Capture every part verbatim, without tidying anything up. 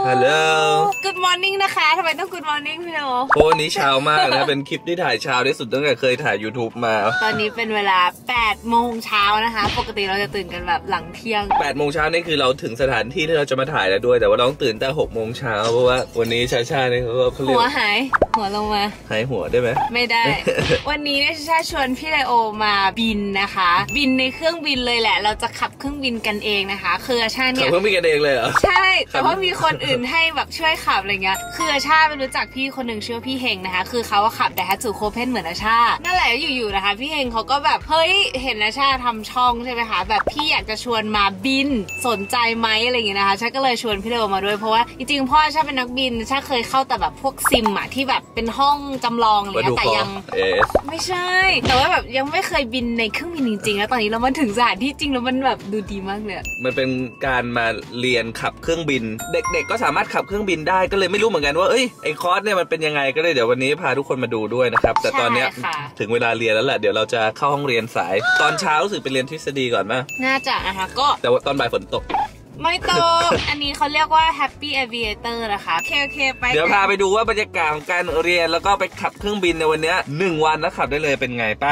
ฮัลโหล Good morning นะคะทำไมต้อง Good morning พี่โนโอ้นี้เช้ามากนะเป็นคลิปที่ถ่ายเช้าที่สุดตั้งแต่เคยถ่าย YouTube มาตอนนี้เป็นเวลาแปดโมงเช้านะคะปกติเราจะตื่นกันแบบหลังเที่ยงแปดโมงเช้านี่คือเราถึงสถานที่ที่เราจะมาถ่ายแล้วด้วยแต่ว่าเราต้องตื่นแต่หกโมงเช้าเพราะว่าวันนี้ชาชาเนี่ยเขาก็เขาเรียกหัวหายหัวลงมาหายหัวได้ไหมไม่ได้ วันนี้เนี่ยชาชาชวนพี่ไลโอมาบินนะคะบินในเครื่องบินเลยแหละเราจะขับเครื่องบินกันเองนะคะคือชาเนี่ยขับเครื่องบินกันเองเลยเหรอใช่แต่ว่ามีคนอื่นให้แบบช่วยขับอะไรเงี้ยคืออาชาไปรู้จักพี่คนหนึ่งชื่อพี่เฮงนะคะคือเขาขับไดฮัตสึโคเพนเหมือนอาชานั่นแหละอยู่ๆนะคะพี่เฮงเขาก็แบบเฮ้ยเห็นอาชาทำช่องใช่ไหมคะแบบพี่อยากจะชวนมาบินสนใจไหมอะไรเงี้ยนะคะชาก็เลยชวนพี่เลโอมาด้วยเพราะว่าจริงๆพ่อชาเป็นนักบินชาเคยเข้าแต่แบบพวกซิมอะที่แบบเป็นห้องจำลองอะไรเงี้ยแต่ยังไม่ใช่แต่ว่าแบบยังไม่เคยบินในเครื่องบินจริงๆแล้วตอนนี้เรามาถึงสถานที่จริงแล้วมันแบบดูดีมากเลยมันเป็นการมาเรียนขับเครื่องบินเด็กๆก็สามารถขับเครื่องบินได้ก็เลยไม่รู้เหมือนกันว่าเอ้ยไอคอร์สเนี่ยมันเป็นยังไงก็เลยเดี๋ยววันนี้พาทุกคนมาดูด้วยนะครับแต่ตอนนี้ถึงเวลาเรียนแล้วแหละเดี๋ยวเราจะเข้าห้องเรียนสายตอนเช้ารู้สึกไปเรียนทฤษฎีก่อนไหมน่าจะนะคะก็แต่ว่าตอนบ่ายฝนตกไม่ตก อันนี้เขาเรียกว่า Happy Aviator นะคะโอเคโอเคไปเดี๋ยวพาไปดูว่าบรรยากาศของการเรียนแล้วก็ไปขับเครื่องบินในวันนี้หนึ่งวันนะขับได้เลยเป็นไงป่ะ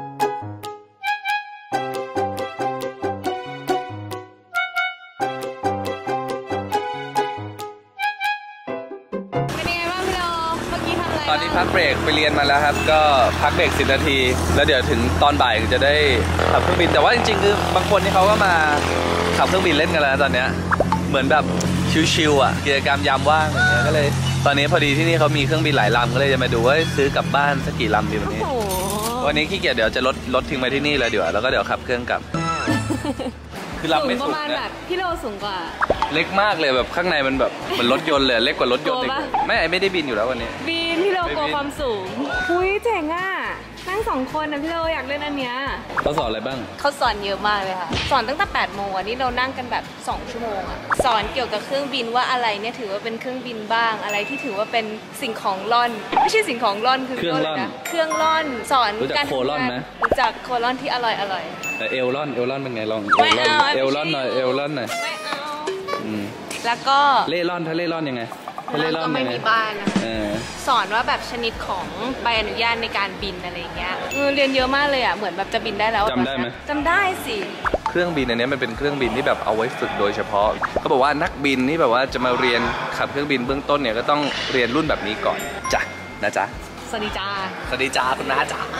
ตอนนี้พักเบรกไปเรียนมาแล้วครับก็พักเบรกสิบนาทีแล้วเดี๋ยวถึงตอนบ่ายจะได้ขับเครื่องบินแต่ว่าจริงๆคือบางคนที่เขาก็มาขับเครื่องบินเล่นกันแล้วตอนเนี้ยเหมือนแบบชิวๆอ่ะกิจกรรมยามว่างอย่างเงี้ยก็เลยตอนนี้พอดีที่นี่เขามีเครื่องบินหลายลำก็เลยจะมาดูว่าซื้อกลับบ้านสักกี่ลำดีวันนี้วันนี้ขี้เกียจเดี๋ยวจะลดลดทิ้งไว้ที่นี่เลยเดี๋ยวแล้วก็เดี๋ยวขับเครื่องกลับคือลำไม่สูงประมาณแบบพี่โลสูงกว่าเล็กมากเลยแบบข้างในมันแบบเหมือนรถยนต์เลยเล็กกว่ารถยนต์อีกไม่ไม่ได้บินอยู่แล้ววันนี้บินพี่โลกลัวความสูงอุ้ยเจ๋งอ่ะนั่งสองคนนะพี่โลอยากเล่นอันเนี้ยเขาสอนอะไรบ้างเขาสอนเยอะมากเลยค่ะสอนตั้งแต่แปดโมงอันนี้เรานั่งกันแบบสองชั่วโมงอ่ะสอนเกี่ยวกับเครื่องบินว่าอะไรเนี่ยถือว่าเป็นเครื่องบินบ้างอะไรที่ถือว่าเป็นสิ่งของล่อนไม่ใช่สิ่งของล่อนคือเครื่องล่อนนะเครื่องล่อนสอนการโคล่อนไหมรู้จักโคล่อนที่อร่อยอร่อยแต่เอลล่อนเอลล่อนเป็นไงลองเอลล่อนเอลล่อนหน่อยเอลล่อนหน่อยไม่เอาแล้วก็เล่ล่อนถ้าเล่ล่อนยังไงแล้วก็ไม่มีบ้านนะสอนว่าแบบชนิดของใบอนุญาตในการบินอะไรเงี้ยเรียนเยอะมากเลยอ่ะเหมือนแบบจะบินได้แล้วจำได้ไหมจำได้สิเครื่องบินอันนี้มันเป็นเครื่องบินที่แบบเอาไว้ฝึกโดยเฉพาะเขาบอกว่านักบินที่แบบว่าจะมาเรียนขับเครื่องบินเบื้องต้นเนี่ยก็ต้องเรียนรุ่นแบบนี้ก่อนจ้ะนะจ๊ะสวัสดีจ้าสวัสดีจ้าคุณน้าจ้า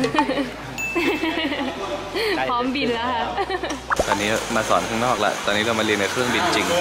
พร้อมบินแล้วค่ะตอนนี้มาสอนข้างนอกละตอนนี้เรามาเรียนในเครื่องบินจริง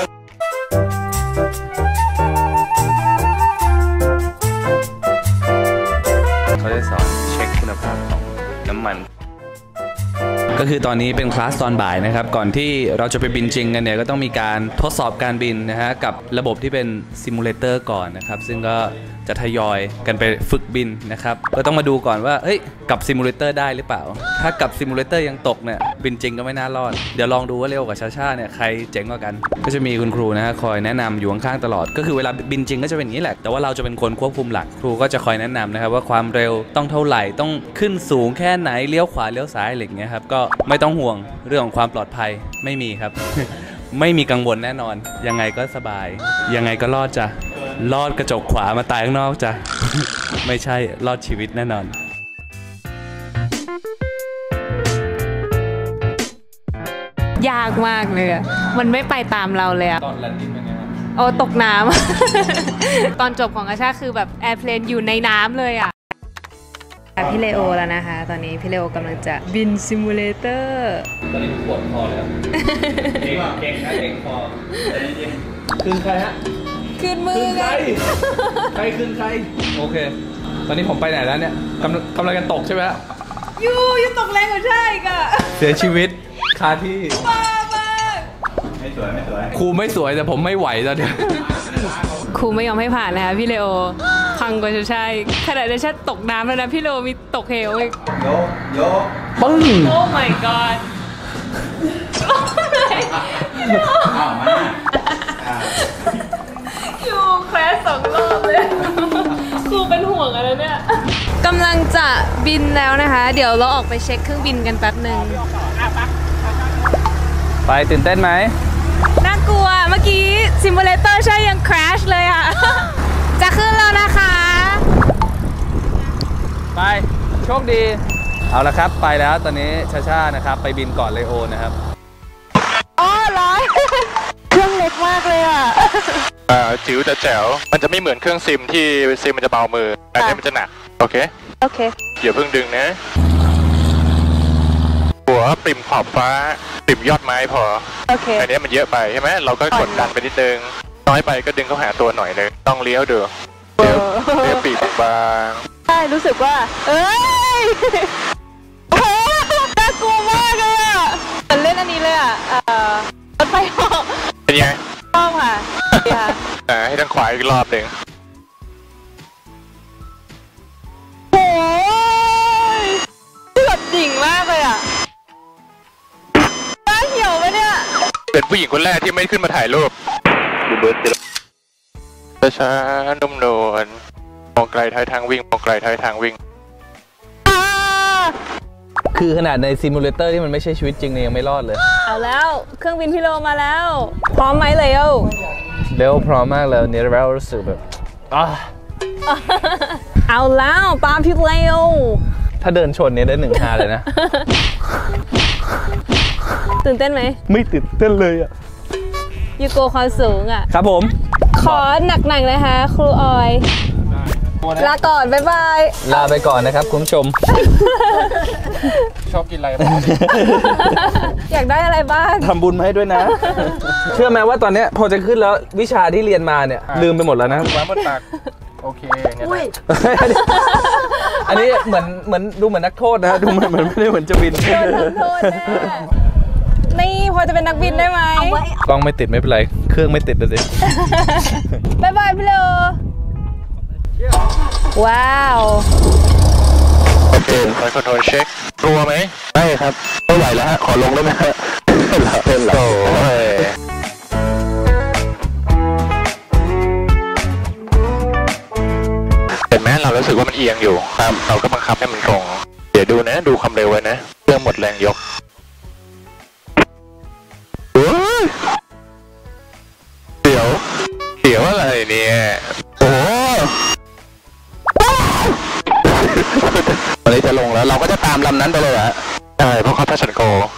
เขาจะสอนเช็คคุณภาพของน้ำมันก็คือตอนนี้เป็นคลาสตอนบ่ายนะครับก่อนที่เราจะไปบินจริงกันเนี่ยก็ต้องมีการทดสอบการบินนะฮะกับระบบที่เป็นซิมูเลเตอร์ก่อนนะครับซึ่งก็จะทยอยกันไปฝึกบินนะครับก็ต้องมาดูก่อนว่าเฮ้ยกับซิมูเลเตอร์ได้หรือเปล่าถ้ากับซิมูเลเตอร์ยังตกเนี่ยบินจริงก็ไม่น่ารอดเดี๋ยวลองดูว่าเร็วกับชาชาเนี่ยใครเจ๋งกว่ากันก็จะมีคุณครูนะฮะคอยแนะนำอยู่ข้างๆตลอดก็คือเวลาบินจริงก็จะเป็นอย่างนี้แหละแต่ว่าเราจะเป็นคนควบคุมหลักครูก็จะคอยแนะนำนะครับว่าความเร็วต้องเท่าไหร่ต้องขึ้นสูงแค่ไหนเลี้ยวขวาเลี้ยวซ้ายอะไรอย่างเงี้ยครับก็ไม่ต้องห่วงเรื่องของความปลอดภัยไม่มีครับ ไม่มีกังวลแน่นอนยังไงก็สบายยังไงก็รอดจ้ะรอดกระจกขวามาตายข้างนอกจ้ะ ไม่ใช่รอดชีวิตแน่นอนยากมากเลยอ่ะมันไม่ไปตามเราเลยอ่ะตอนแลนดิ้งเป็นไงครับโอ้ตกน้ำ ตอนจบของอาชาคือแบบแอร์เพลนอยู่ในน้ำเลยอ่ะพี่เลโอแล้วนะคะตอนนี้พี่เลโอกำลังจะบินซิมูเลเตอร์ตอนนี้ปวดคอเลยเก่งเก่งนะเก่งคอคืนใครฮะคืนมือใครใครคืนใครโอเคตอนนี้ผมไปไหนแล้วเนี่ยกำลังกำลังจะตกใช่ไหมยูยูตกแรงกว่าใช่กะเสียชีวิตคาที่บ้ามากไม่สวยไม่สวยครูไม่สวยแต่ผมไม่ไหวตอนนี้ครูไม่ยอมให้ผ่านนะคะพี่เลโอพังกว่าจะใช่ขณะที่ฉันตกน้ำแล้วนะพี่เลโอมีตกเหวอีกโยโยปึ้งโอ้ my god อยู่แคลสสองรอบเลยครูเป็นห่วงอะไรเนี่ยกำลังจะบินแล้วนะคะเดี๋ยวเราออกไปเช็คเครื่องบินกันแป๊บหนึ่งไปตื่นเต้นไหมน่ากลัวเมื่อกี้ซิมูเลเตอร์ใช่ยัง crash เลยอ่ะ จะขึ้นแล้วนะคะไปโชคดีเอาละครับไปแล้วตอนนี้ชาชานะครับไปบินก่อนเลโอนะครับอ๋อร้อยเครื่องเล็กมากเลยอ่ะอ่าจิ๋วแต่แจ๋วมันจะไม่เหมือนเครื่องซิมที่ซิมมันจะเบามืออันนี้มันจะหนักโอเคโอเคอย่าเพิ่งดึงนะหัวปริ่มขอบฟ้าปริ่มยอดไม้พอโอเคอันนี้มันเยอะไปใช่ไหมเราก็กดดันไปนิดนึงน้อยไปก็ดึงเข้าหาตัวหน่อยนึงต้องเลี้ยวดูเลี้ยวเลี้ยวปีกบางใช่รู้สึกว่าเอ้ยโอ้น่ากลัวมากเลยอ่ะเล่นอันนี้เลยอ่ะเอ่อรถไฟเหาะเป็นไงชอบค่ะดีค่ะอ่าให้ทางขวาอีกรอบหนึ่งโอ้ยแบบดิ่งมากเลยอ่ะน่าเหี่ยวไหมเนี่ยเป็นผู้หญิงคนแรกที่ไม่ขึ้นมาถ่ายรูปดูเบิร์ดช้าๆนุ่มนวลมองไกลท้ายทางวิ่งมองไกลท้ายทางวิ่งคือขนาดในซิมูเลเตอร์ที่มันไม่ใช่ชีวิตจริงเนี่ยยังไม่รอดเลยเอาแล้วเครื่องบินพี่โลมาแล้วพร้อมไหมเลยโอเร็วพร้อมมากเลยเนี่ยเรารู้สึกแบบเอาแล้วปามพี่เลโอถ้าเดินชนเนี่ยได้หนึ่งฮาเลยนะตื่นเต้นไหมไม่ตื่นเต้นเลยอ่ะยูโกความสูงอ่ะครับผมขอหนักๆนะคะครูออยลาก่อนบ๊ายบายลาไปก่อนนะครับคุณผู้ชมชอบกินอะไรอยากได้อะไรบ้างทำบุญมาให้ด้วยนะเชื่อไหมว่าตอนนี้พอจะขึ้นแล้ววิชาที่เรียนมาเนี่ยลืมไปหมดแล้วนะว้ามันตักโอเคเนี่ยอันนี้เหมือนเหมือนดูเหมือนนักโทษนะดูเหมือนเหมือนไม่ได้เหมือนจะบินโดนนักโทษนี่พอจะเป็นนักบินได้ไหมกล้องไม่ติดไม่เป็นไรเครื่องไม่ติดเลยสิบ๊ายบายพี่โลว้าวโอเคคอยคอนโทรลเช็คกลัวไหมไม่ครับไม่ไหวแล้วฮะขอลงได้ไหมฮะเป็นหลับเป็นหลับเห็นไหมเรารู้สึกว่ามันเอียงอยู่ครับเราก็บังคับให้มันตรงเดี๋ยวดูนะดูความเร็วไว้นะเครื่องหมดแรงยกเดี๋ยวเดี๋ยวอะไรเนี่ยโอ้ตอนนี้จะลงแล้วเราก็จะตามลำนั้นไปเลยอะใช่เพราะเขาทัชชันโก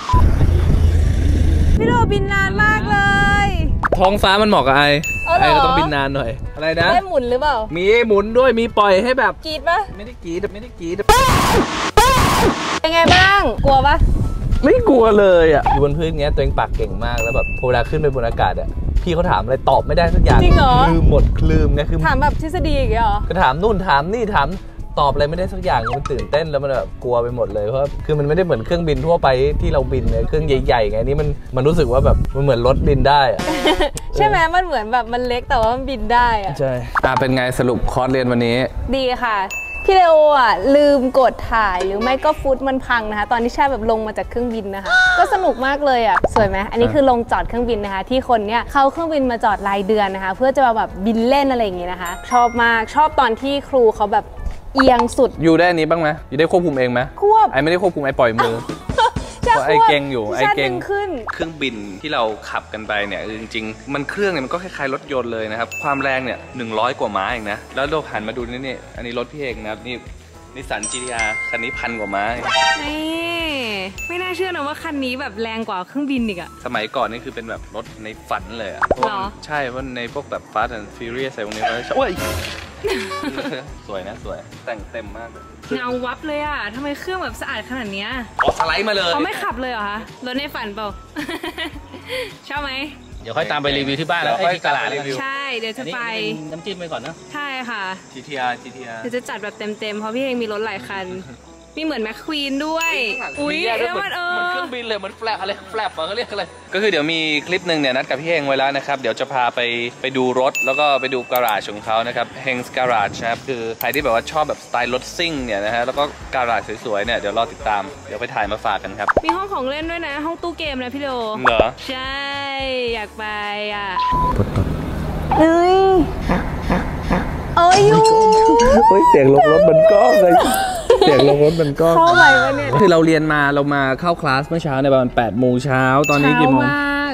พี่โรบินนานมากเลยท้องฟ้ามันเหมาะกับไอไอก็ต้องบินนานหน่อยอะไรนะได้หมุนหรือเปล่ามีหมุนด้วยมีปล่อยให้แบบกรีดปะไม่ได้กรีดไม่ได้กรีดเป็นไงบ้างกลัวปะไม่กลัวเลยอ่ะอยู่บนพื้นเงี้ยตัวเองปากเก่งมากแล้วแบบเวลาขึ้นไปบนอากาศอ่ะพี่เขาถามอะไรตอบไม่ได้สักอย่างจริงเหรอลืมหมดลืมเนี่ยคือถามแบบทฤษฎีอย่างเงี้ยหรอก็ถามนู่นถามนี่ถามตอบอะไรไม่ได้สักอย่างมันตื่นเต้นแล้วมันแบบกลัวไปหมดเลยเพราะคือมันไม่ได้เหมือนเครื่องบินทั่วไปที่เราบินเนี่ยเครื่องใหญ่ๆไงนี่มันมันรู้สึกว่าแบบมันเหมือนรถบินได้อะใช่ไหมมันเหมือนแบบมันเล็กแต่ว่ามันบินได้อะใช่อ่ะเป็นไงสรุปคอร์สเรียนวันนี้ดีค่ะพี่เลโออ่ะลืมกดถ่ายหรือไม่ก็ฟุตมันพังนะคะตอนที่แช่แบบลงมาจากเครื่องบินนะคะก็สนุกมากเลยอ่ะสวยไหมอันนี้คือลงจอดเครื่องบินนะคะที่คนเนี้ยเข้าเครื่องบินมาจอดรายเดือนนะคะเพื่อจะมาแบบบินเล่นอะไรอย่างงี้นะคะชอบมากชอบตอนที่ครูเขาแบบเอียงสุดอยู่ได้นี้บ้างไหมอยู่ได้ควบคุมเองไหมควบไอไม่ได้ควบคุมไอปล่อยมือเพราะไอเก่งอยู่ไอเก่งขึ้นเครื่องบินที่เราขับกันไปเนี่ยจริงๆมันเครื่องเนี่ยมันก็คล้ายๆรถยนต์เลยนะครับความแรงเนี่ยหนึ่งร้อยกว่าม้าเองนะแล้วเราหันมาดูนี่นี่อันนี้รถพี่เองนะครับนี่นิสสัน จี ที อาร์ คันนี้พันกว่าม้านี่ไม่น่าเชื่อนะว่าคันนี้แบบแรงกว่าเครื่องบินอีกอะสมัยก่อนนี่คือเป็นแบบรถในฝันเลยอะใช่เพราะในพวกแบบ Fast and Furious อะไรพวกนี้เขาชอบสวยนะสวยแต่งเต็มมากเลยเงาวับเลยอะทำไมเครื่องแบบสะอาดขนาดนี้อ๋อสไลด์มาเลยเขาไม่ขับเลยเหรอคะรถในฝันเปล่าชอบไหมเดี๋ยวค่อยตามไปรีวิวที่บ้านแล้วที่ตลาดรีวิวใช่เดี๋ยวจะไปน้ำจิ้มไปก่อนนะใช่ค่ะจี ที อาร์ จี ที อาร์เดี๋ยวจะจัดแบบเต็มๆเพราะพี่เองมีรถหลายคันมีเหมือนแมคควีนด้วยอุ้ยแล้วมันเออเหมือนเครื่องบินเลยเหมือนแฟลปอะไรแฟลปเขาเรียกอะไรก็คือเดี๋ยวมีคลิปหนึ่งเนี่ยนัดกับพี่เฮงไว้แล้วนะครับเดี๋ยวจะพาไปไปดูรถแล้วก็ไปดูการาจของเขานะครับเฮงส์การาจนะครับคือใครที่แบบว่าชอบแบบสไตล์รถซิ่งเนี่ยนะฮะแล้วก็การาจสวยๆเนี่ยเดี๋ยวรอติดตามเดี๋ยวไปถ่ายมาฝากกันครับมีห้องของเล่นด้วยนะห้องตู้เกมนะพี่โดเหรอใช่อยากไปอ่ะเฮ้ยเอ้ยยูเฮ้ยเสียงลงรถมันก็เลยเสียงลงรถมันก็เข้าไปวะเนี่ยคือเราเรียนมาเรามาเข้าคลาสเมื่อเช้าในประมาณแปดโมงเช้าตอนนี้กี่โมง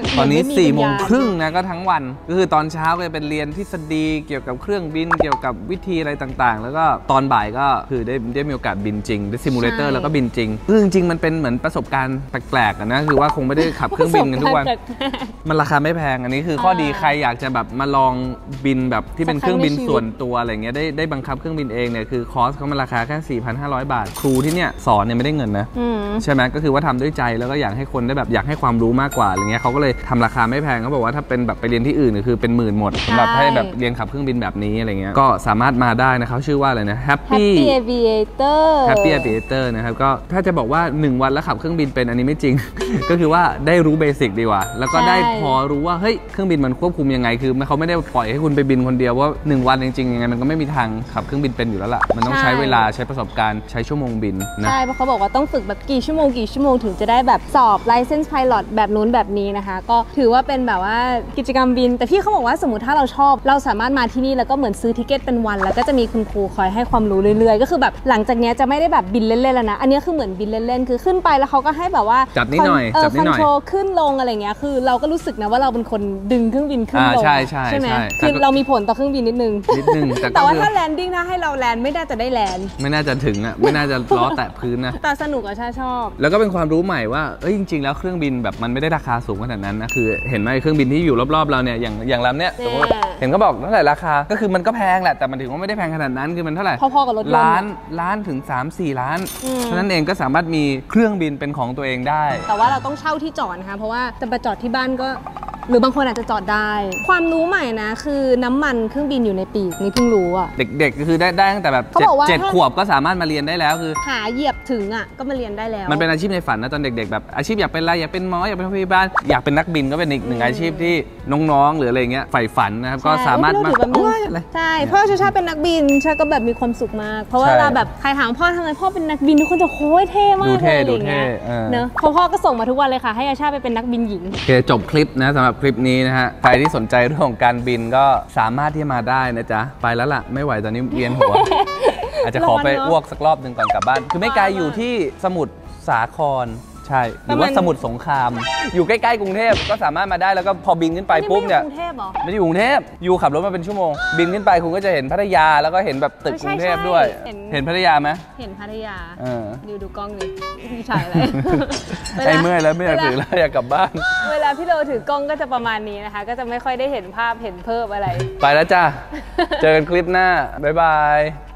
ตอนนี้สี่โมงครึ่งนะก็ทั้งวันก็คือตอนเช้าก็จะเป็นเรียนทฤษฎีเกี่ยวกับเครื่องบินเกี่ยวกับวิธีอะไรต่างๆแล้วก็ตอนบ่ายก็คือได้ได้มีโอกาสบินจริงได้ซิมูเลเตอร์แล้วก็บินจริงคือจริงๆมันเป็นเหมือนประสบการณ์แปลกๆนะคือว่าคงไม่ได้ขับเครื่องบินกันทุกวันมันราคาไม่แพงอันนี้คือข้อดีใครอยากจะแบบมาลองบินแบบที่เป็นเครื่องบินส่วนตัวอะไรเงี้ยได้ได้บังคับเครื่องบินเองเนี่ยคือคอสเขามันราคาแค่ สี่พันห้าร้อย บาทครูที่เนี่ยสอนเนี่ยไม่ได้เงินนะใช่ไหมก็คือว่าทำด้วยใจแล้วก็อยากให้คนได้แบบอยากให้ความรู้มากกว่าอะไรเงี้ยเขาก็เลยทำราคาไม่แพงเขาบอกว่าถ้าเป็นแบบไปเรียนที่อื่นคือเป็นหมื่นหมดสำหรับให้แบบเรียนขับเครื่องบินแบบนี้อะไรเงี้ยก็สามารถมาได้นะเขาชื่อว่าอะไรนะ Happy Aviator Happy Aviator นะครับก็ถ้าจะบอกว่าหนึ่งวันแล้วขับเครื่องบินเป็นอันนี้ไม่จริง ก็คือว่าได้รู้เบสิกดีกว่าแล้วก็ได้พอรู้ว่าเฮ้ยเครื่องบินมันควบคุมยังไงคือเขาไม่ได้ปล่อยให้คุณไปบินคนเดียวว่าหนึ่งวันจริงๆยังไงมันก็ไม่มีทางขับเครื่องบินเป็นอยู่แล้วล่ะมันต้องใช้เวลาใช้ประสบการณ์ใช้ชั่วโมงบินนะใช่เพราะเขาบอกว่าต้องฝึกแบบกี่ชั่วโมงกี่ชั่วโมงถึงจะได้แบบสอบ License Pilot แบบนู้นแบบนี้นะคะก็ถือว่าเป็นแบบว่ากิจกรรมบินแต่พี่เขาบอกว่าสมมติถ้าเราชอบเราสามารถมาที่นี่แล้วก็เหมือนซื้อทิเก็ตเป็นวันแล้วก็จะมีคุณครูคอยให้ความรู้เรื่อยๆก็คือแบบหลังจากนี้จะไม่ได้แบบบินเล่นๆแล้วนะอันนี้คือเหมือนบินเล่นๆคือขึ้นไปแล้วเขาก็ให้แบบว่าจับนิดหน่อยจับนิดหน่อยคอนโทรลขึ้นลงอะไรเงี้ยคือเราก็รู้สึกนะว่าเราเป็นคนดึงเครื่องบินขึ้นลงใช่ใช่ใช่ไหมคือเรามีผลต่อเครื่องบินนิดนึงนิดนึงแต่ว่าถ้าแลนดิ้งนะให้เราแลนไม่น่าจะได้แลนไม่น่าจะถึงอ่ะไม่น่าจะล้อแตะพื้นนะแต่สนุกอะชาชอบแล้วก็เป็นความรู้ใหม่ว่าเอ้ยจริงๆแล้วเครื่องบินแบบมันไม่ได้ราคาสูงขนาดนั้นนะคือเห็นไหมเครื่องบินที่อยู่รอบๆเราเนี่ยอย่างอย่างลำเนี้ยสมมติเห็นเขาบอกเท่าไหร่ราคาก็คือมันก็แพงแหละแต่มันถือว่าไม่ได้แพงขนาดนั้นคือมันเท่าไหร่พอๆกับรถล้านล้านถึง สามสี่ ล้านเพราะนั้นเองก็สามารถมีเครื่องบินเป็นของตัวเองได้แต่ว่าเราต้องเช่าที่จอดนะคะเพราะว่าจะไปจอดที่บ้านก็หรือบางคนอาจจะจอดได้ความรู้ใหม่นะคือน้ำมันเครื่องบินอยู่ในปีกนี่เพิ่งรู้อ่ะเด็กๆก็คือได้ได้ตั้งแต่แบบเจ็ดขวบก็สามารถมาเรียนได้แล้วคือหาเหยียบถึงอ่ะก็มาเรียนได้แล้วมันเป็นอาชีพในฝันนะตอนเด็กๆแบบอาชีพอยากเป็นอะไรอยากเป็นหมออยากเป็นพยาบาลอยากเป็นนักบินก็เป็นอีกหนึ่งอาชีพที่น้องๆหรืออะไรเงี้ยใฝ่ฝันนะครับก็สามารถมาใช่พ่อชาชาเป็นนักบินชาก็แบบมีความสุขมากเพราะว่าเวลาแบบใครถามพ่อทำไมพ่อเป็นนักบินทุกคนจะโค้ยเท่มากเลยอะไรเงี้ยเนอะพ่อก็ส่งมาทุกวันเลยค่ะให้อาชาไปเป็นนักบินหญิงโอเคจบคลิปนะสำหรับคลิปนี้นะฮะใครที่สนใจเรื่องของการบินก็สามารถที่จะมาได้นะจ๊ะไปแล้วล่ะไม่ไหวตอนนี้เวียนหัว อาจจะขอไปอ้วกสักรอบหนึ่งก่อนกลับบ้านคือไม่ไกลอยู่ที่สมุทรสาครใช่หรือว่าสมุทรสงครามอยู่ใกล้ๆกรุงเทพก็สามารถมาได้แล้วก็พอบินขึ้นไปปุ๊บเนี่ยไม่ได้อยู่กรุงเทพอยู่ขับรถมาเป็นชั่วโมงบินขึ้นไปคุณก็จะเห็นพัทยาแล้วก็เห็นแบบตึกกรุงเทพด้วยเห็นพัทยาไหมเห็นพัทยาดูดูกล้องดิพี่ชายอะไรไอ้เมื่อยแล้วไม่อยากถือแล้วอยากกลับบ้านเวลาพี่โลถือกล้องก็จะประมาณนี้นะคะก็จะไม่ค่อยได้เห็นภาพเห็นเพิ่มอะไรไปแล้วจ้าเจอกันคลิปหน้าบ๊ายบาย